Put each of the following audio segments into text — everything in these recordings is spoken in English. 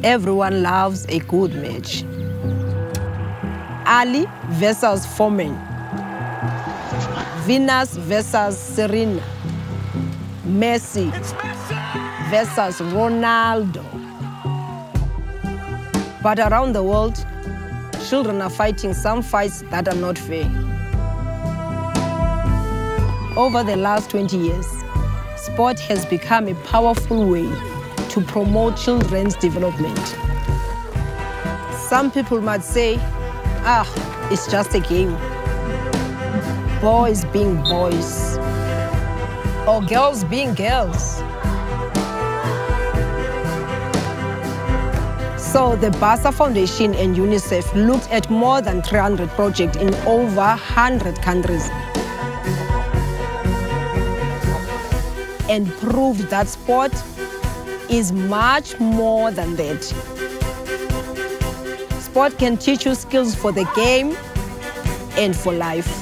Everyone loves a good match. Ali versus Foreman. Venus versus Serena. Messi versus Ronaldo. But around the world, children are fighting some fights that are not fair. Over the last 20 years, sport has become a powerful way to promote children's development. Some people might say, it's just a game. Boys being boys, or girls being girls. So the Basa Foundation and UNICEF looked at more than 300 projects in over 100 countries and proved that sport is much more than that. Sport can teach you skills for the game and for life.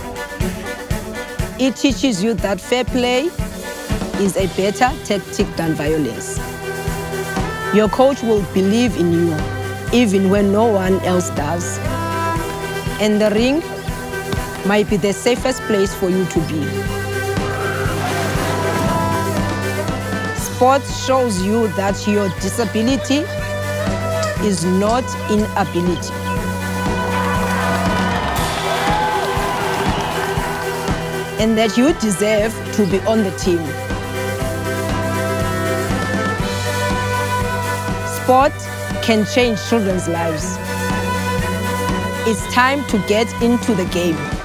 It teaches you that fair play is a better tactic than violence. Your coach will believe in you, even when no one else does. And the ring might be the safest place for you to be. Sport shows you that your disability is not inability. And that you deserve to be on the team. Sport can change children's lives. It's time to get into the game.